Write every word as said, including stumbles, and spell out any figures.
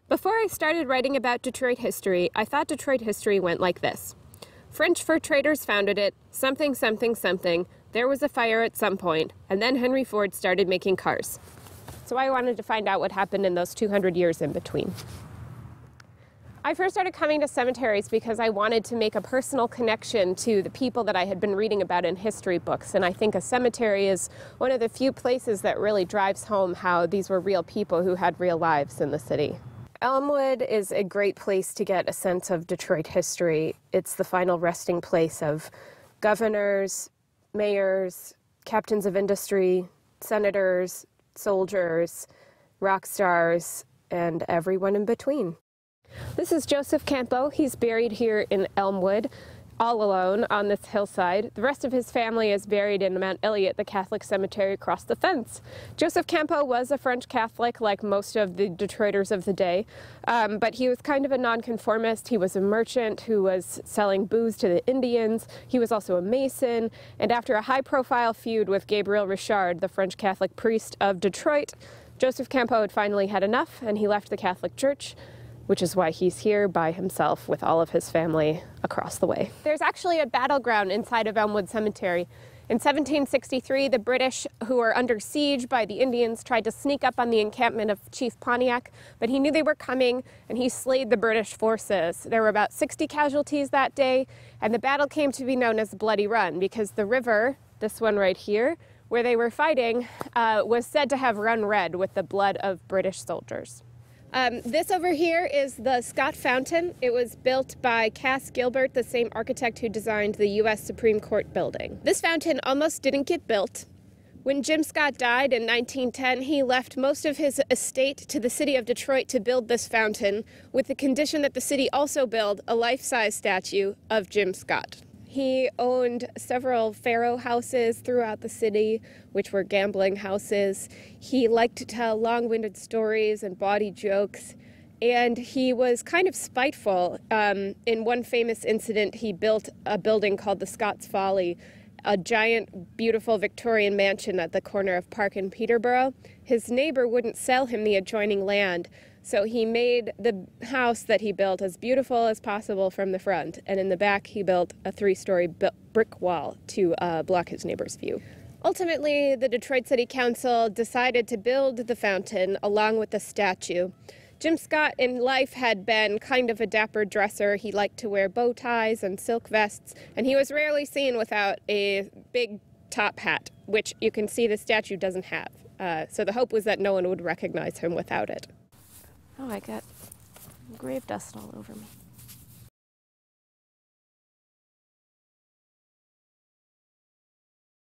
Before I started writing about Detroit history, I thought Detroit history went like this. French fur traders founded it, something, something, something. There was a fire at some point, and then Henry Ford started making cars. So I wanted to find out what happened in those two hundred years in between. I first started coming to cemeteries because I wanted to make a personal connection to the people that I had been reading about in history books, and I think a cemetery is one of the few places that really drives home how these were real people who had real lives in the city. Elmwood is a great place to get a sense of Detroit history. It's the final resting place of governors, mayors, captains of industry, senators, soldiers, rock stars, and everyone in between. This is Joseph Campo. He's buried here in Elmwood, all alone on this hillside. The rest of his family is buried in Mount Eliot, the Catholic cemetery across the fence. Joseph Campo was a French Catholic, like most of the Detroiters of the day, um, but he was kind of a nonconformist. He was a merchant who was selling booze to the Indians. He was also a Mason, and after a high-profile feud with Gabriel Richard, the French Catholic priest of Detroit, Joseph Campo had finally had enough, and he left the Catholic Church, which is why he's here by himself with all of his family across the way. There's actually a battleground inside of Elmwood Cemetery. In seventeen sixty-three, the British, who were under siege by the Indians, tried to sneak up on the encampment of Chief Pontiac, but he knew they were coming, and he slayed the British forces. There were about sixty casualties that day, and the battle came to be known as Bloody Run, because the river, this one right here, where they were fighting, uh, was said to have run red with the blood of British soldiers. Um, this over here is the Scott Fountain. It was built by Cass Gilbert, the same architect who designed the U S Supreme Court building. This fountain almost didn't get built. When Jim Scott died in nineteen ten, he left most of his estate to the city of Detroit to build this fountain, with the condition that the city also build a life-size statue of Jim Scott. He owned several pharaoh houses throughout the city, which were gambling houses. He liked to tell long-winded stories and bawdy jokes, and he was kind of spiteful. Um, in one famous incident, he built a building called the Scots Folly, a giant, beautiful Victorian mansion at the corner of Park and Peterborough. His neighbor wouldn't sell him the adjoining land, so he made the house that he built as beautiful as possible from the front, and in the back he built a three-story brick wall to uh, block his neighbor's view. Ultimately, the Detroit City Council decided to build the fountain along with the statue. Jim Scott in life had been kind of a dapper dresser. He liked to wear bow ties and silk vests, and he was rarely seen without a big top hat, which you can see the statue doesn't have. Uh, so the hope was that no one would recognize him without it. Oh, I got grave dust all over me.